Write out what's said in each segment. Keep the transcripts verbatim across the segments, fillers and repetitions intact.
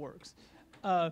works. Uh,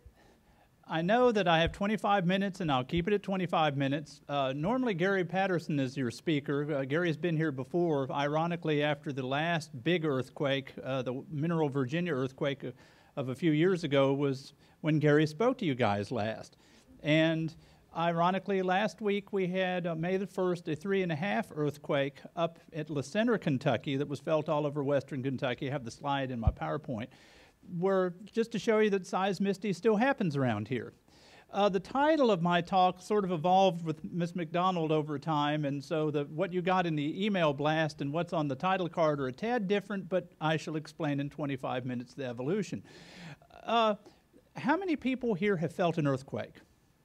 I know that I have twenty-five minutes, and I'll keep it at twenty-five minutes. Uh, normally, Gary Patterson is your speaker. Uh, Gary's been here before. Ironically, after the last big earthquake, uh, the Mineral Virginia earthquake of, of a few years ago, was when Gary spoke to you guys last. And ironically, last week we had, uh, May the first, a three and a half earthquake up at La Center, Kentucky, that was felt all over western Kentucky. I have the slide in my PowerPoint, where, just to show you that seismicity still happens around here. Uh, the title of my talk sort of evolved with Miz McDonald over time, and so the, what you got in the email blast and what's on the title card are a tad different, but I shall explain in twenty-five minutes the evolution. Uh, how many people here have felt an earthquake?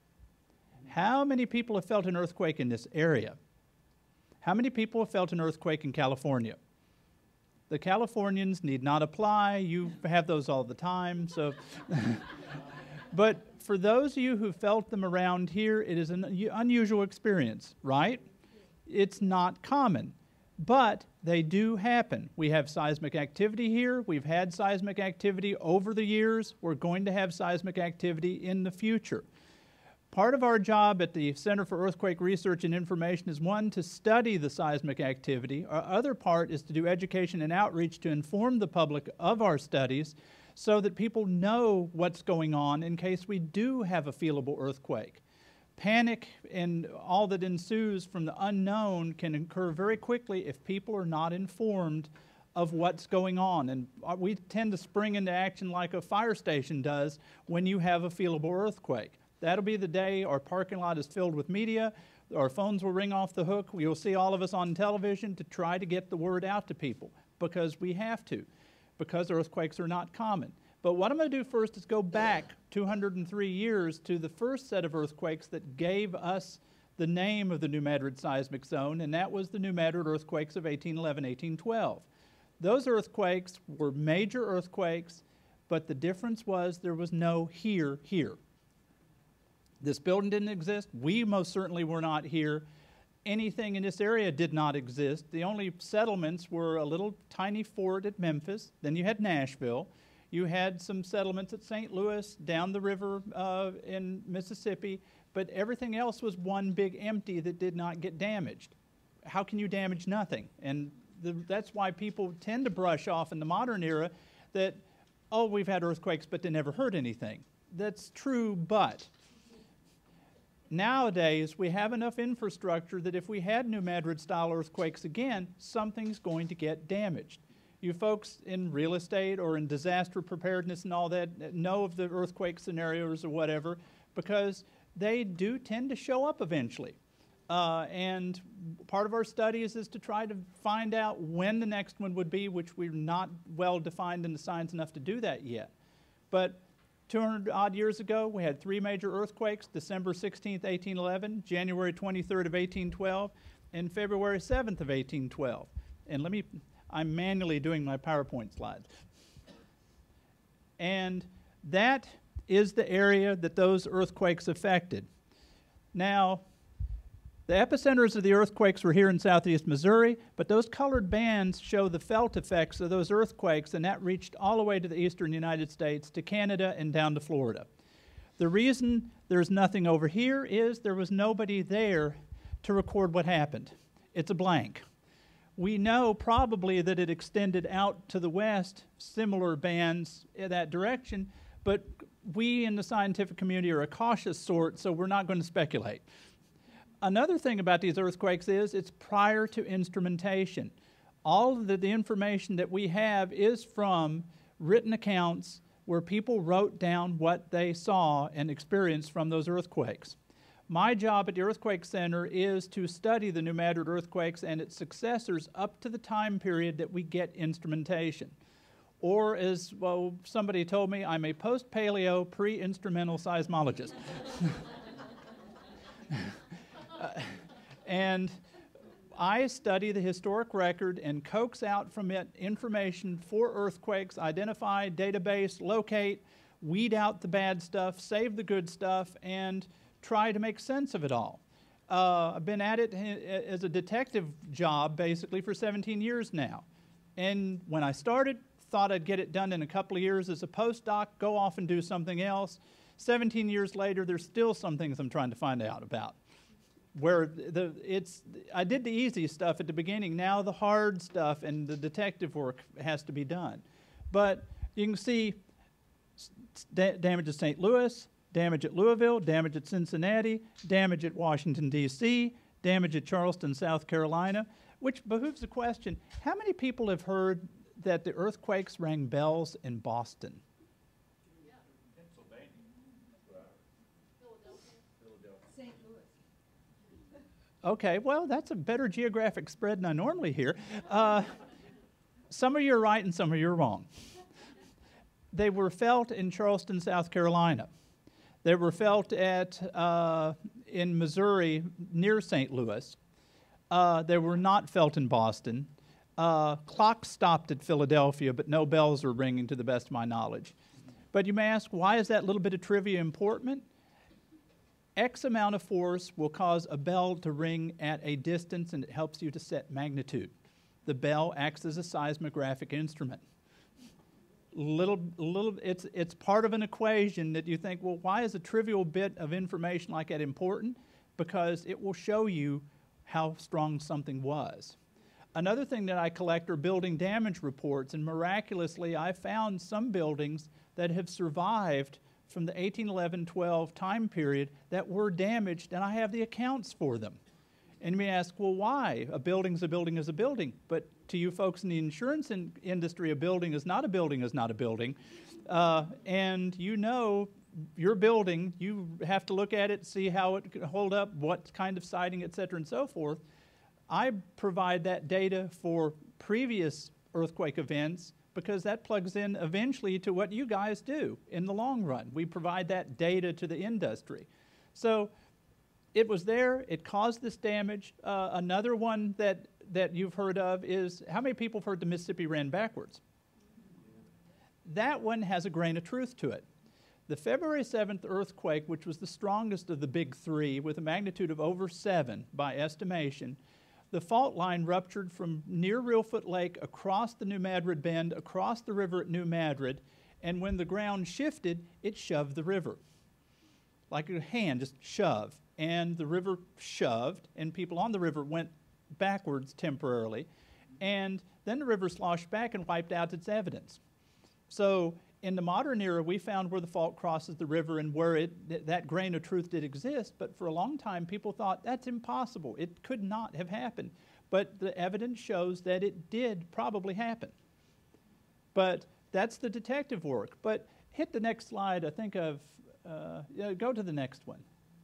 How many people have felt an earthquake in this area? How many people have felt an earthquake in California? The Californians need not apply. You have those all the time. So, but for those of you who felt them around here, it is an unusual experience, right? It's not common, but they do happen. We have seismic activity here. We've had seismic activity over the years. We're going to have seismic activity in the future. Part of our job at the Center for Earthquake Research and Information is, one, to study the seismic activity. Our other part is to do education and outreach to inform the public of our studies so that people know what's going on in case we do have a feelable earthquake. Panic and all that ensues from the unknown can occur very quickly if people are not informed of what's going on. And we tend to spring into action like a fire station does when you have a feelable earthquake. That'll be the day our parking lot is filled with media. Our phones will ring off the hook. You'll see all of us on television to try to get the word out to people, because we have to, because earthquakes are not common. But what I'm going to do first is go back two hundred three years to the first set of earthquakes that gave us the name of the New Madrid seismic zone, and that was the New Madrid earthquakes of eighteen eleven, eighteen twelve. Those earthquakes were major earthquakes, but the difference was there was no here, here. This building didn't exist. We most certainly were not here. Anything in this area did not exist. The only settlements were a little tiny fort at Memphis. Then you had Nashville. You had some settlements at Saint Louis, down the river uh, in Mississippi. But everything else was one big empty that did not get damaged. How can you damage nothing? And the, that's why people tend to brush off in the modern era that, oh, we've had earthquakes, but they never hurt anything. That's true, but nowadays, we have enough infrastructure that if we had New Madrid-style earthquakes again, something's going to get damaged. You folks in real estate or in disaster preparedness and all that know of the earthquake scenarios or whatever, because they do tend to show up eventually. Uh, and part of our studies is to try to find out when the next one would be, which we're not well defined in the science enough to do that yet. But two hundred odd years ago, we had three major earthquakes: December sixteenth, eighteen eleven, January twenty-third of eighteen twelve, and February seventh of eighteen twelve. And let me, I'm manually doing my PowerPoint slides. And that is the area that those earthquakes affected. Now, the epicenters of the earthquakes were here in southeast Missouri, but those colored bands show the felt effects of those earthquakes, and that reached all the way to the eastern United States, to Canada, and down to Florida. The reason there's nothing over here is there was nobody there to record what happened. It's a blank. We know probably that it extended out to the west, similar bands in that direction, but we in the scientific community are a cautious sort, so we're not going to speculate. Another thing about these earthquakes is it's prior to instrumentation. All of the, the information that we have is from written accounts where people wrote down what they saw and experienced from those earthquakes. My job at the Earthquake Center is to study the New Madrid earthquakes and its successors up to the time period that we get instrumentation. Or as well, somebody told me, I'm a post-paleo, pre-instrumental seismologist. Uh, and I study the historic record and coax out from it information for earthquakes, identify, database, locate, weed out the bad stuff, save the good stuff, and try to make sense of it all. Uh, I've been at it as a detective job basically for seventeen years now. And when I started, thought I'd get it done in a couple of years as a postdoc, go off and do something else. seventeen years later, there's still some things I'm trying to find out about. Where the, it's, I did the easy stuff at the beginning, now the hard stuff and the detective work has to be done. But you can see da damage at Saint Louis, damage at Louisville, damage at Cincinnati, damage at Washington, D C, damage at Charleston, South Carolina, which behooves the question, how many people have heard that the earthquakes rang bells in Boston? Yeah. Pennsylvania. Philadelphia. Philadelphia. Saint Louis. Okay, well, that's a better geographic spread than I normally hear. Uh, some of you are right and some of you are wrong. They were felt in Charleston, South Carolina. They were felt at, uh, in Missouri near Saint Louis. Uh, they were not felt in Boston. Uh, clocks stopped at Philadelphia, but no bells are ringing to the best of my knowledge. But you may ask, why is that little bit of trivia important? X amount of force will cause a bell to ring at a distance, and it helps you to set magnitude. The bell acts as a seismographic instrument. Little, little, it's, it's part of an equation that you think, well, why is a trivial bit of information like that important? Because it will show you how strong something was. Another thing that I collect are building damage reports, and miraculously I found some buildings that have survived from the eighteen eleven twelve time period that were damaged, and I have the accounts for them. And you may ask, well, why? A building's a building is a building. But to you folks in the insurance in industry, a building is not a building is not a building. Uh, and you know your building, you have to look at it, see how it can hold up, what kind of siding, et cetera, and so forth. I provide that data for previous earthquake events because that plugs in eventually to what you guys do in the long run. We provide that data to the industry. So it was there, it caused this damage. Uh, another one that, that you've heard of is, how many people have heard the Mississippi ran backwards? That one has a grain of truth to it. The February seventh earthquake, which was the strongest of the big three with a magnitude of over seven by estimation, the fault line ruptured from near Reelfoot Lake across the New Madrid Bend, across the river at New Madrid, and when the ground shifted, it shoved the river. Like a hand, just shove. And the river shoved, and people on the river went backwards temporarily, and then the river sloshed back and wiped out its evidence. So in the modern era, we found where the fault crosses the river and where it, th that grain of truth did exist, but for a long time people thought that's impossible. It could not have happened. But the evidence shows that it did probably happen. But that's the detective work. But hit the next slide, I think of, uh, yeah, go to the next one.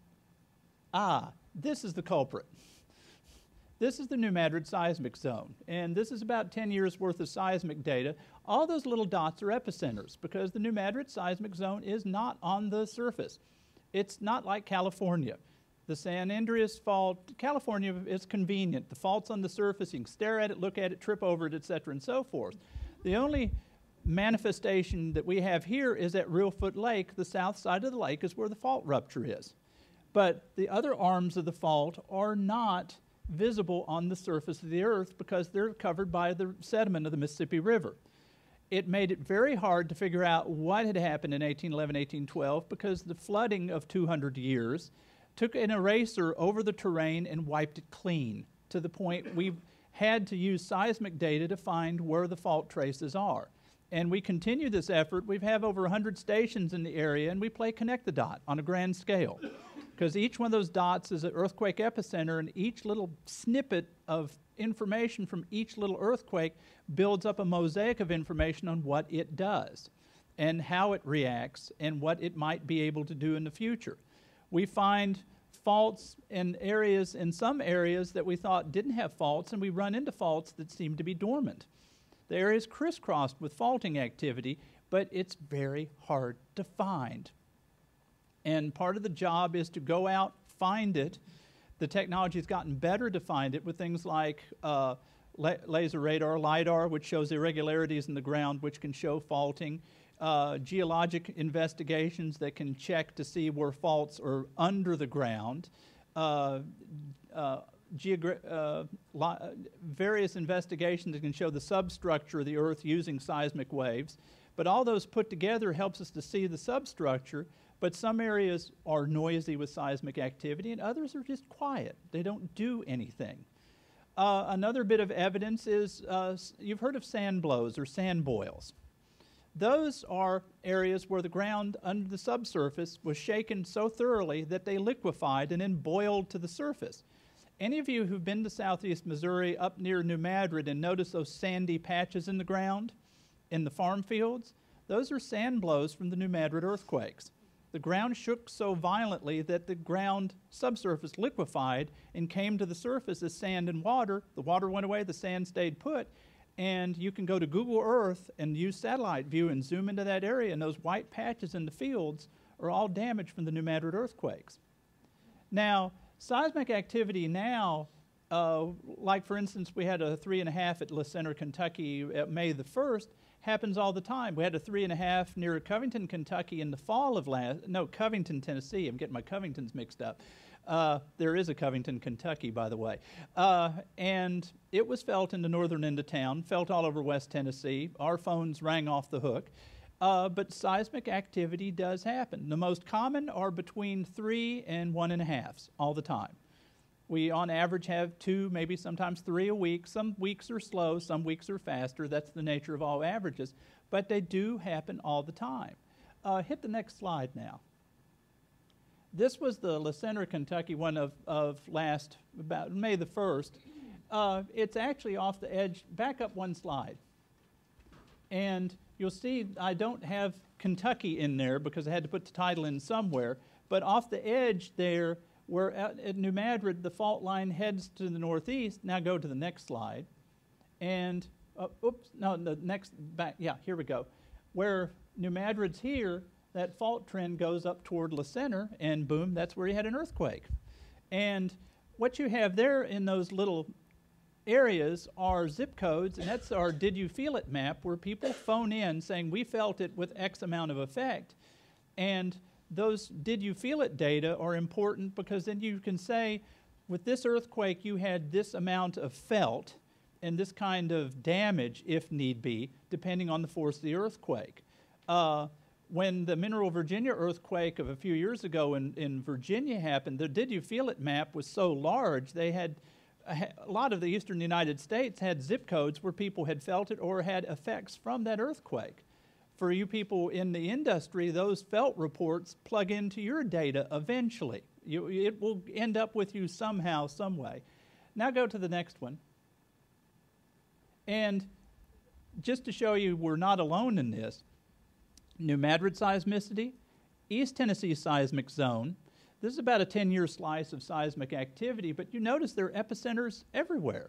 Ah, this is the culprit. This is the New Madrid seismic zone, and this is about ten years worth of seismic data. All those little dots are epicenters because the New Madrid seismic zone is not on the surface. It's not like California. The San Andreas Fault, California is convenient. The fault's on the surface, you can stare at it, look at it, trip over it, et cetera, and so forth. The only manifestation that we have here is at Reelfoot Lake. The south side of the lake is where the fault rupture is. But the other arms of the fault are not visible on the surface of the earth because they're covered by the sediment of the Mississippi River. It made it very hard to figure out what had happened in eighteen eleven, eighteen twelve because the flooding of two hundred years took an eraser over the terrain and wiped it clean to the point we've had to use seismic data to find where the fault traces are. And we continue this effort. We have over one hundred stations in the area, and we play connect the dot on a grand scale. Because each one of those dots is an earthquake epicenter, and each little snippet of information from each little earthquake builds up a mosaic of information on what it does and how it reacts and what it might be able to do in the future. We find faults in areas, in some areas that we thought didn't have faults, and we run into faults that seem to be dormant. The area is crisscrossed with faulting activity, but it's very hard to find. And part of the job is to go out, find it. The technology has gotten better to find it with things like uh, la laser radar, LIDAR, which shows irregularities in the ground, which can show faulting. Uh, geologic investigations that can check to see where faults are under the ground. Uh, uh, geogra- uh, li- various investigations that can show the substructure of the Earth using seismic waves. But all those put together helps us to see the substructure. But some areas are noisy with seismic activity, and others are just quiet. They don't do anything. Uh, another bit of evidence is, uh, you've heard of sand blows or sand boils. Those are areas where the ground under the subsurface was shaken so thoroughly that they liquefied and then boiled to the surface. Any of you who've been to southeast Missouri up near New Madrid and noticed those sandy patches in the ground in the farm fields? Those are sand blows from the New Madrid earthquakes. The ground shook so violently that the ground subsurface liquefied and came to the surface as sand and water. The water went away, the sand stayed put, and you can go to Google Earth and use satellite view and zoom into that area, and those white patches in the fields are all damaged from the New Madrid earthquakes. Now, seismic activity now, uh, like for instance, we had a three and a half at La Center, Kentucky at May the first, happens all the time. We had a three and a half near Covington, Kentucky in the fall of last, no, Covington, Tennessee. I'm getting my Covingtons mixed up. Uh, there is a Covington, Kentucky, by the way. Uh, and it was felt in the northern end of town, felt all over West Tennessee. Our phones rang off the hook. Uh, but seismic activity does happen. The most common are between three and one and a halves all the time. We, on average, have two, maybe sometimes three a week. Some weeks are slow, some weeks are faster. That's the nature of all averages. But they do happen all the time. Uh, hit the next slide now. This was the La Center, Kentucky one of, of last, about May the first. Uh, it's actually off the edge. Back up one slide. And you'll see I don't have Kentucky in there because I had to put the title in somewhere. But off the edge there, where at, at New Madrid, the fault line heads to the northeast. Now go to the next slide. And, uh, oops, no, the next, back, yeah, here we go. Where New Madrid's here, that fault trend goes up toward La Center, and boom, that's where you had an earthquake. And what you have there in those little areas are zip codes, and that's our Did You Feel It map, where people phone in saying, we felt it with X amount of effect. And those Did You Feel It data are important because then you can say, with this earthquake, you had this amount of felt and this kind of damage, if need be, depending on the force of the earthquake. Uh, when the Mineral Virginia earthquake of a few years ago in, in Virginia happened, the Did You Feel It map was so large, they had a, a lot of the eastern United States had zip codes where people had felt it or had effects from that earthquake. For you people in the industry, those felt reports plug into your data eventually. You, it will end up with you somehow, some way. Now go to the next one. And just to show you we're not alone in this, New Madrid seismicity, East Tennessee seismic zone. This is about a ten-year slice of seismic activity, but you notice there are epicenters everywhere.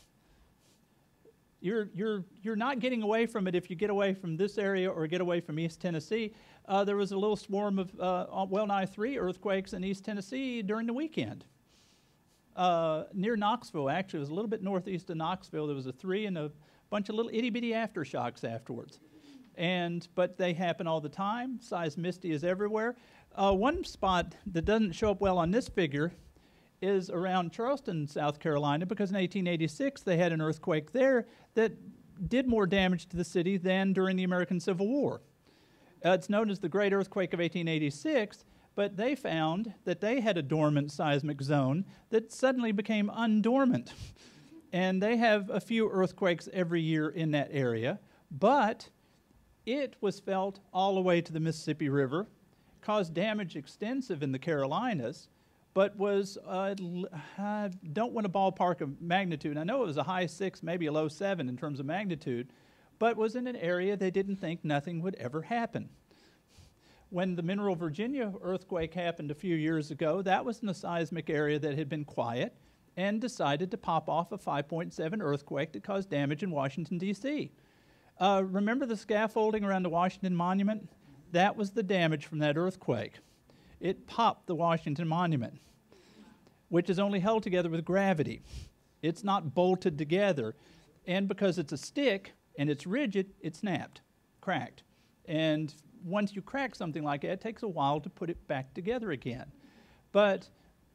You're, you're, you're not getting away from it if you get away from this area or get away from East Tennessee. Uh, there was a little swarm of uh, well nigh three earthquakes in East Tennessee during the weekend. Uh, near Knoxville, actually, it was a little bit northeast of Knoxville. There was a three and a bunch of little itty-bitty aftershocks afterwards. And, but they happen all the time. Seismicity is everywhere. Uh, one spot that doesn't show up well on this figure is around Charleston, South Carolina, because in eighteen eighty-six they had an earthquake there that did more damage to the city than during the American Civil War. Uh, it's known as the Great Earthquake of eighteen eighty-six, but they found that they had a dormant seismic zone that suddenly became undormant. And they have a few earthquakes every year in that area, but it was felt all the way to the Mississippi River, caused damage extensive in the Carolinas, but was, uh, I don't want to ballpark a magnitude. I know it was a high six, maybe a low seven in terms of magnitude, but was in an area they didn't think nothing would ever happen. When the Mineral Virginia earthquake happened a few years ago, that was in a seismic area that had been quiet and decided to pop off a five point seven earthquake that caused damage in Washington, D C Uh, remember the scaffolding around the Washington Monument? That was the damage from that earthquake. It popped the Washington Monument, which is only held together with gravity. It's not bolted together. And because it's a stick and it's rigid, it snapped, cracked. And once you crack something like that, it takes a while to put it back together again. But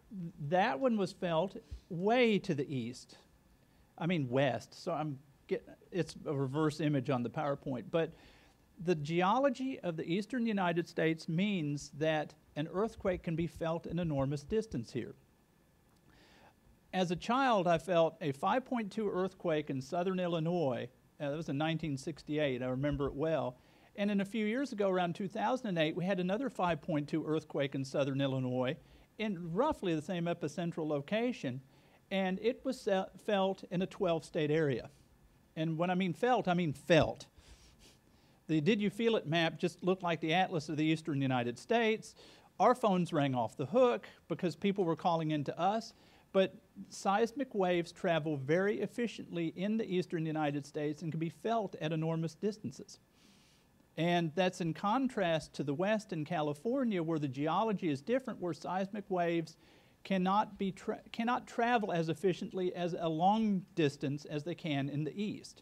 That one was felt way to the east. I mean west, so I'm get, it's a reverse image on the PowerPoint. But the geology of the eastern United States means that an earthquake can be felt an enormous distance here. As a child, I felt a five point two earthquake in southern Illinois. Uh, that was in nineteen sixty-eight, I remember it well. And then a few years ago, around two thousand eight, we had another five point two earthquake in southern Illinois in roughly the same epicentral location, and it was uh, felt in a twelve state area. And when I mean felt, I mean felt. The Did You Feel It map just looked like the atlas of the eastern United States. Our phones rang off the hook because people were calling into us. But seismic waves travel very efficiently in the eastern United States and can be felt at enormous distances. And that's in contrast to the west in California, where the geology is different, where seismic waves cannot, be tra cannot travel as efficiently as a long distance as they can in the east.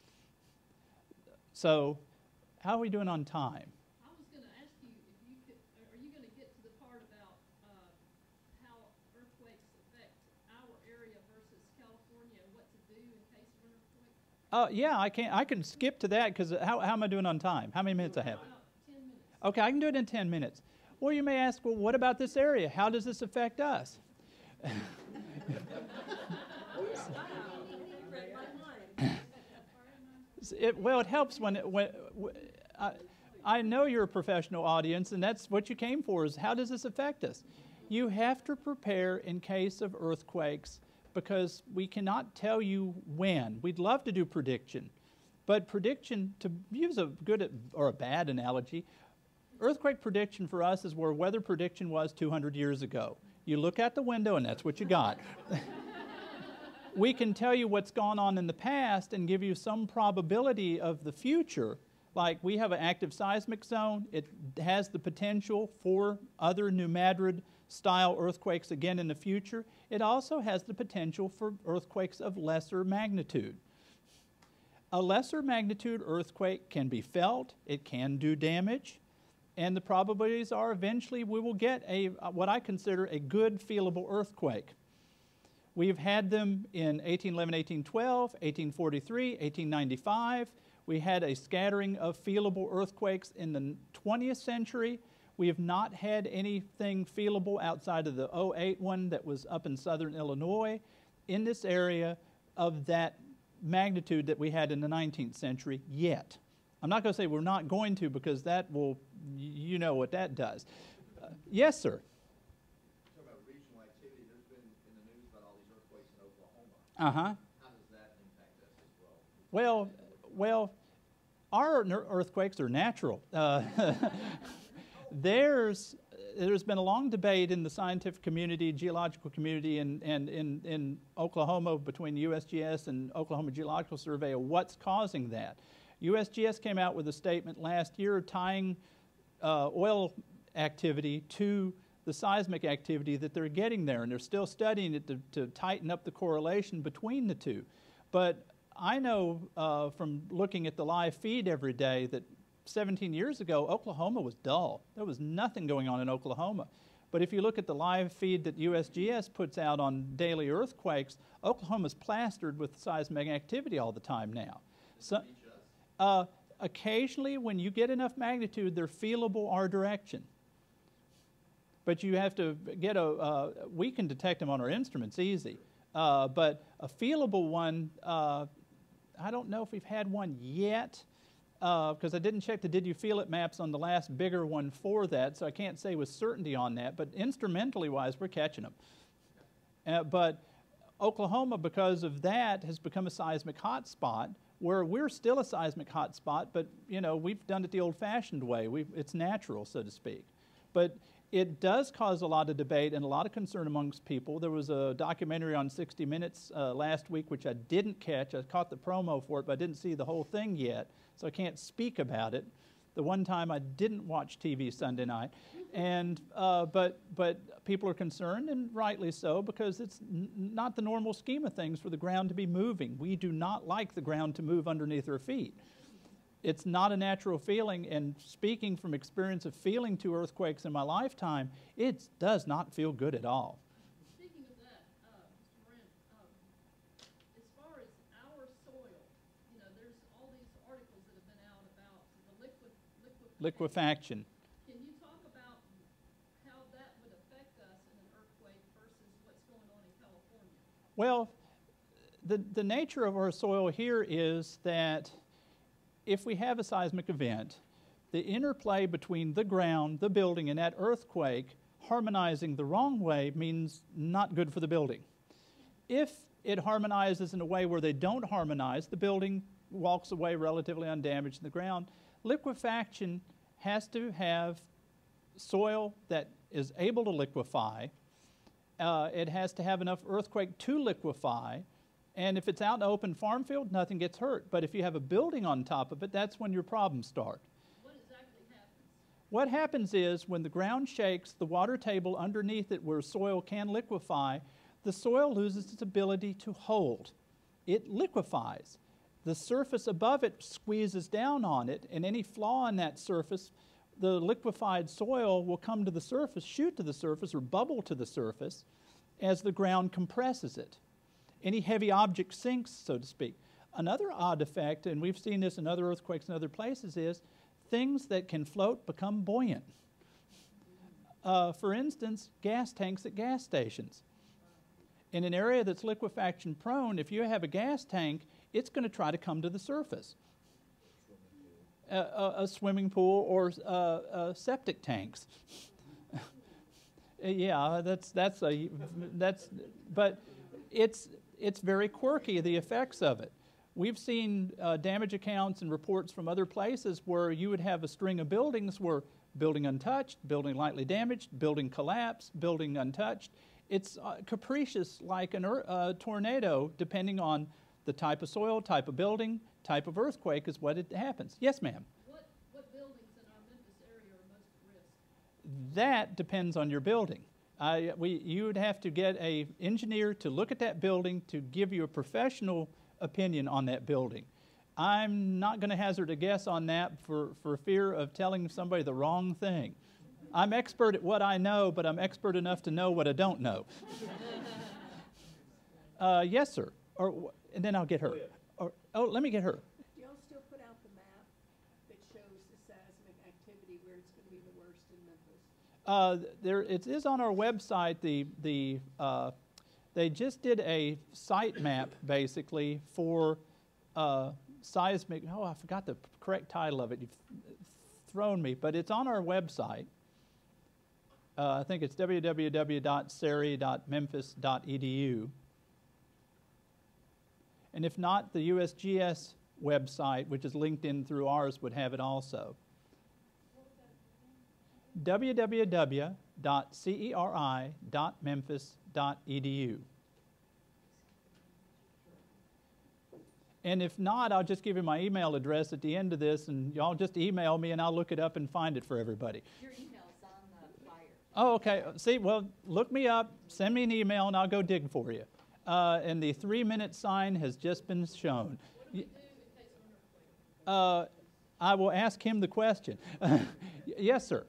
So how are we doing on time? I was going to ask you if you could, are you going to get to the part about uh, how earthquakes affect our area versus California and what to do in case of an earthquake? Uh, yeah, I can, I can skip to that because how, how am I doing on time? How many minutes I have? About ten minutes. Okay, I can do it in ten minutes. Well, you may ask, well, what about this area? How does this affect us? It, well, it helps when, it, when I, I know you're a professional audience, and that's what you came for, is how does this affect us? You have to prepare in case of earthquakes because we cannot tell you when. We'd love to do prediction, but prediction, to use a good or a bad analogy, earthquake prediction for us is where weather prediction was two hundred years ago. You look out the window and that's what you got. We can tell you what's gone on in the past and give you some probability of the future. Like we have an active seismic zone. It has the potential for other New Madrid style earthquakes again in the future. It also has the potential for earthquakes of lesser magnitude. A lesser magnitude earthquake can be felt. It can do damage. And the probabilities are eventually we will get a what I consider a good feelable earthquake. We've had them in eighteen eleven, eighteen twelve, eighteen forty-three, eighteen ninety-five. We had a scattering of feelable earthquakes in the twentieth century. We have not had anything feelable outside of the oh eight one that was up in southern Illinois in this area of that magnitude that we had in the nineteenth century yet. I'm not going to say we're not going to because that will, you know what that does. Uh, yes, sir. Uh-huh. How does that impact us as well? Well, well, our earthquakes are natural. Uh, there's, there's been a long debate in the scientific community, geological community, and, and in, in Oklahoma between U S G S and Oklahoma Geological Survey of what's causing that. U S G S came out with a statement last year tying uh, oil activity to the seismic activity that they're getting there, and they're still studying it to, to tighten up the correlation between the two. But I know uh, from looking at the live feed every day that seventeen years ago, Oklahoma was dull. There was nothing going on in Oklahoma. But if you look at the live feed that U S G S puts out on daily earthquakes, Oklahoma's plastered with seismic activity all the time now. So, uh, occasionally, when you get enough magnitude, they're feelable our direction. But you have to get a, uh, we can detect them on our instruments easy. Uh, but a feelable one, uh, I don't know if we've had one yet, because uh, I didn't check the Did You Feel It maps on the last bigger one for that, so I can't say with certainty on that. But instrumentally wise, we're catching them. Uh, but Oklahoma, because of that, has become a seismic hotspot, where we're still a seismic hotspot, but you know we've done it the old-fashioned way. We've, it's natural, so to speak. But it does cause a lot of debate and a lot of concern amongst people. There was a documentary on sixty minutes uh, last week, which I didn't catch. I caught the promo for it, but I didn't see the whole thing yet, so I can't speak about it. The one time I didn't watch T V Sunday night. And, uh, but, but people are concerned, and rightly so, because it's n not the normal scheme of things for the ground to be moving. We do not like the ground to move underneath our feet. It's not a natural feeling, and speaking from experience of feeling two earthquakes in my lifetime, it does not feel good at all. liquefaction. Can you talk about how that would affect us in an earthquake versus what's going on in California? Well, the, the nature of our soil here is that if we have a seismic event, the interplay between the ground, the building, and that earthquake harmonizing the wrong way means not good for the building. If it harmonizes in a way where they don't harmonize, the building walks away relatively undamaged in the ground. Liquefaction has to have soil that is able to liquefy. Uh, it has to have enough earthquake to liquefy. And if it's out in the open farm field, nothing gets hurt. But if you have a building on top of it, that's when your problems start. What exactly happens? What happens is when the ground shakes, the water table underneath it where soil can liquefy, the soil loses its ability to hold. It liquefies. The surface above it squeezes down on it, and any flaw in that surface, the liquefied soil will come to the surface, shoot to the surface, or bubble to the surface as the ground compresses it. Any heavy object sinks, so to speak. Another odd effect, and we've seen this in other earthquakes in other places, is things that can float become buoyant. Uh, for instance, gas tanks at gas stations. In an area that's liquefaction prone, if you have a gas tank, it's going to try to come to the surface. A, a, a swimming pool or uh, uh, septic tanks. Yeah, that's that's a that's, but it's it's very quirky, the effects of it. We've seen uh, damage accounts and reports from other places where you would have a string of buildings where building untouched, building lightly damaged, building collapsed, building untouched. It's uh, capricious like a uh, tornado, depending on the type of soil, type of building, type of earthquake is what it happens. Yes, ma'am? What, what buildings in our Memphis area are most at risk? That depends on your building. Uh, we, you would have to get an engineer to look at that building to give you a professional opinion on that building. I'm not going to hazard a guess on that for, for fear of telling somebody the wrong thing. I'm expert at what I know, but I'm expert enough to know what I don't know. uh, yes, sir. Or, and then I'll get her. Or, oh, let me get her. Do y'all still put out the map that shows the seismic activity where it's going to be the worst in Memphis? Uh, there, it is on our website. The the uh, they just did a site map basically for uh, seismic. Oh, I forgot the correct title of it. You've thrown me, but it's on our website. Uh, I think it's w w w dot seri dot memphis dot e d u. And if not, the U S G S website, which is linked in through ours, would have it also. w w w dot seri dot memphis dot e d u. And if not, I'll just give you my email address at the end of this, and y'all just email me, and I'll look it up and find it for everybody. Your email's on the flyer. Oh, okay. See, well, look me up, send me an email, and I'll go dig for you. Uh, and the three-minute sign has just been shown. What do we do in case of an earthquake? Uh, I will ask him the question. Yes, sir.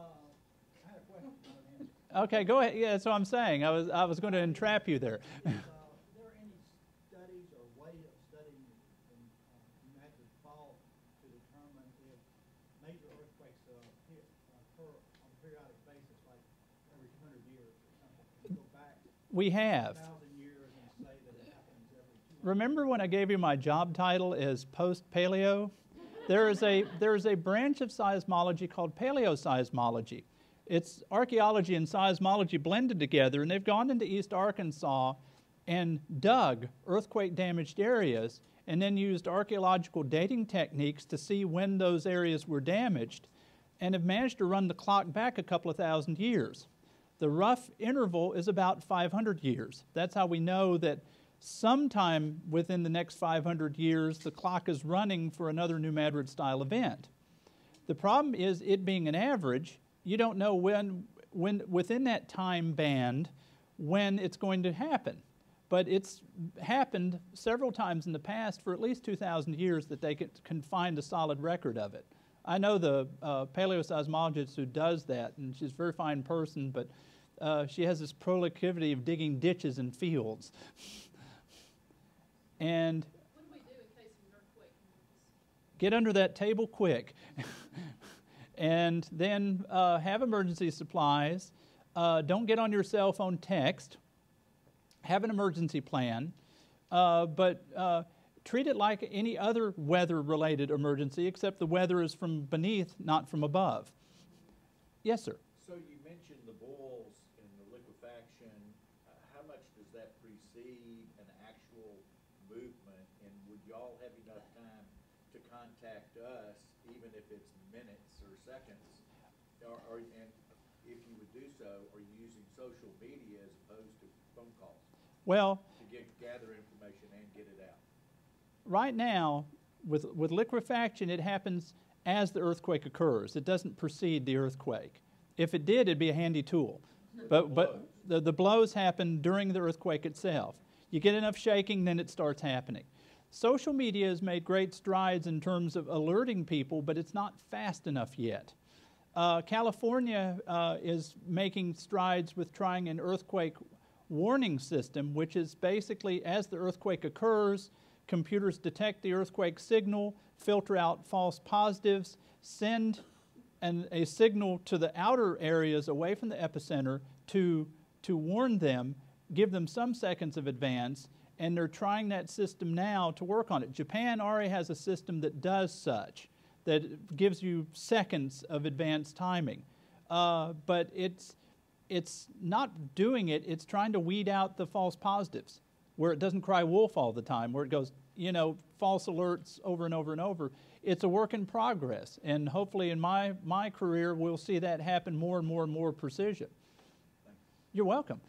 Okay, go ahead. Yeah, that's what I'm saying. I was I was going to entrap you there. Uh, are there any studies or way of studying in uh, massive fall to determine if major earthquakes uh, hit, uh, occur on a periodic basis, like every hundred years or something? Can you go back We have. a thousand years and say that it happens every two hundred? Remember when I gave you my job title as post-paleo? There is a there is a branch of seismology called paleoseismology. It's archaeology and seismology blended together, and they've gone into East Arkansas and dug earthquake-damaged areas and then used archaeological dating techniques to see when those areas were damaged and have managed to run the clock back a couple of thousand years. The rough interval is about five hundred years. That's how we know that sometime within the next five hundred years, the clock is running for another New Madrid-style event. The problem is it being an average, you don't know when, when within that time band, when it's going to happen. But it's happened several times in the past for at least two thousand years that they can, can find a solid record of it. I know the uh, paleoseismologist who does that, and she's a very fine person, but uh, she has this proclivity of digging ditches in fields. And What do we do in case of an earthquake in Memphis? get under that table quick. and then uh, have emergency supplies. Uh, don't get on your cell phone text. Have an emergency plan, uh, but uh, treat it like any other weather-related emergency, except the weather is from beneath, not from above. Yes, sir. So you mentioned the boils and the liquefaction. Uh, how much does that precede an actual movement? And would y'all have enough time to contact us, even if it's minutes or seconds? Or, or, and if you would do so, are you using social media as opposed to phone calls Well, to get, gather information and get it out? right now, with, with liquefaction, it happens as the earthquake occurs. It doesn't precede the earthquake. If it did, it'd be a handy tool. But, but the, the blows happen during the earthquake itself. You get enough shaking, then it starts happening. Social media has made great strides in terms of alerting people, but it's not fast enough yet. Uh, California uh, is making strides with trying an earthquake warning system, which is basically as the earthquake occurs, computers detect the earthquake signal, filter out false positives, send an, a signal to the outer areas away from the epicenter to, to warn them, give them some seconds of advance, and they're trying that system now to work on it. Japan already has a system that does such, that gives you seconds of advanced timing. Uh, but it's, it's not doing it, it's trying to weed out the false positives, where it doesn't cry wolf all the time, where it goes, you know, false alerts over and over and over. It's a work in progress, and hopefully in my, my career we'll see that happen more and more and more precision. You're welcome.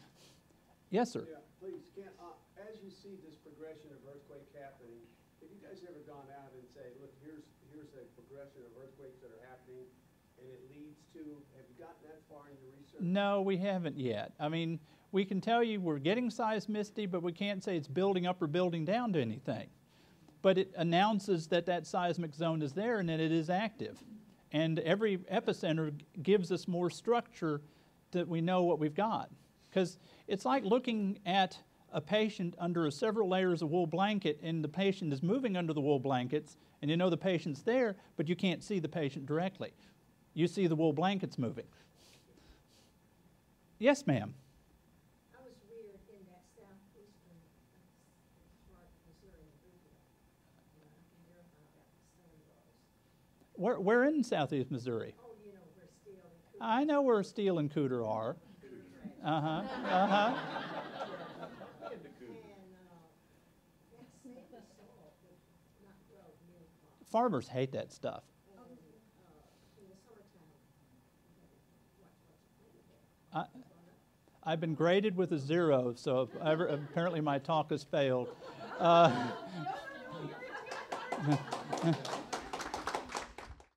Yes, sir. Yeah, please, Ken, uh, as you see this progression of earthquake happening, have you guys ever gone out and say, look, here's, here's a progression of earthquakes that are happening, and it leads to, have you gotten that far in your research? No, we haven't yet. I mean, we can tell you we're getting seismicity, but we can't say it's building up or building down to anything. But it announces that that seismic zone is there and that it is active. And every epicenter gives us more structure that we know what we've got. Because it's like looking at a patient under several layers of wool blanket, and the patient is moving under the wool blankets, and you know the patient's there, but you can't see the patient directly. You see the wool blankets moving. Yes, ma'am. I was reared in that southeastern part of Missouri area, and I can verify about the same laws. Where, where in southeast Missouri? Oh, you know where Steele and Cooper. I know where Steele and Cooter are. Uh-huh, uh-huh. And, uh, that sandy salt would not grow near the bottom. Farmers hate that stuff. And, uh, in the summertime, you had to watch what you planted there. I, I've been graded with a zero, so ever, apparently my talk has failed. Uh,